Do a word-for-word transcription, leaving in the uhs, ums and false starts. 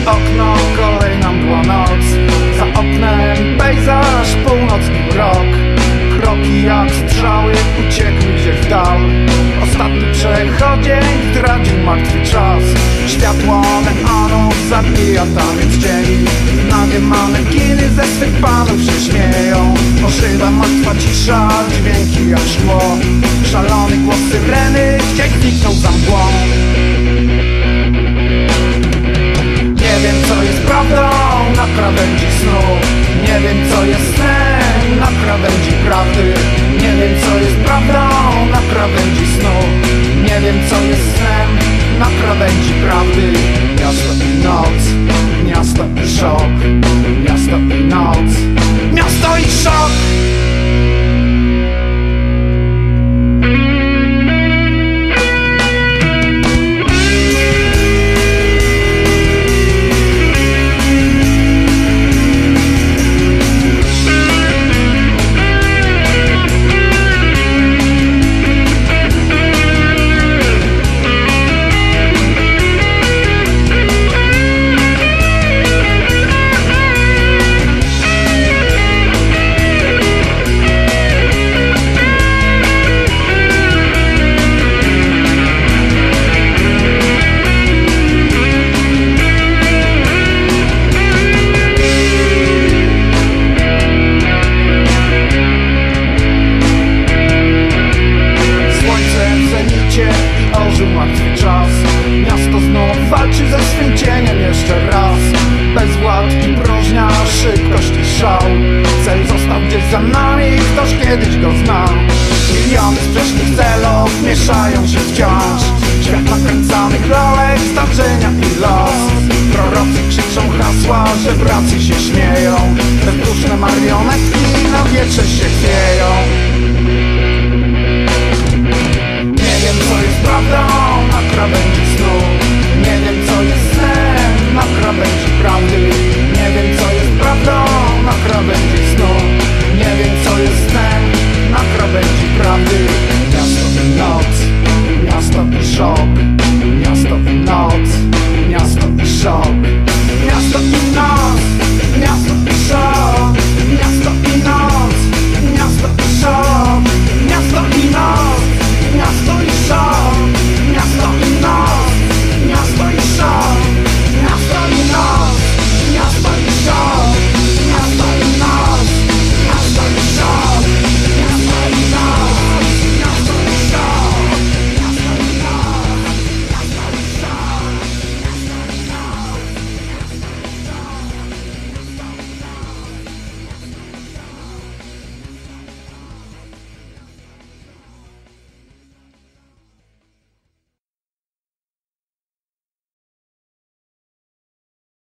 okno, kolejna mgła noc. Za oknem pejzaż, północny mrok. Kroki jak strzały uciekły gdzieś w dal. Ostatni przechodzień zdradził martwy czas. Światło neonu zabija taniec cieni. Nagie manekiny ze swych panów się śmieją. Ożywa martwa cisza, dźwięki jak szkło. Szalony głos syreny gdzieś zniknął za mgłą. Nie wiem co jest prawdą na krawędzi snu. Nie wiem co jest snem na krawędzi prawdy. Nie wiem co jest prawdą na krawędzi snu. Nie wiem co jest snem na krawędzi prawdy. Miasto i noc, miasto i szok. Miasto i noc, miasto i szok. Martwy czas. Miasto znów walczy ze swym cieniem jeszcze raz. Bezwład i próżnia, szybkość i szał. Cel został gdzieś za nami, ktoś kiedyś go znał. Miliony sprzecznych celów mieszają się wciąż. Świat nakręcanych lalek, zdarzenia i los.